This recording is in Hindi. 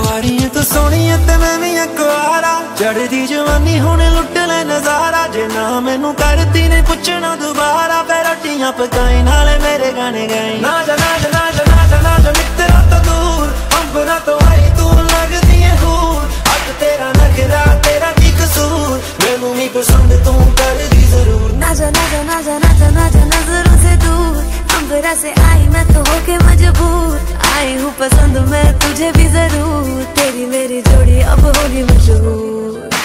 कुआरी है तो सोनी है ते मैं भी कुआरा, चढ़दी जवानी होने लुट ले नजारा। जे ना मैनू करती ने पुछना दोबारा, फिर रोटियां पकाई नाले मेरे गाने गाई। ना जा ना जा ना जा ना जा ना जा मित्रा तो दूर, अंबरा तो आई तू लगदी है हूर। अब तेरा नखरा तेरा की कसूर, मैनू नहीं पसंद तू कर दी जरूर। ना जा ना जा ना जा ना जा ना जा नजरों से दूर, अंबरा से आई मैं तो होके मजबूर। आई हूँ पसंद मैं तुझे भी जरूर, तेरी मेरी जोड़ी अब होगी मशहूर।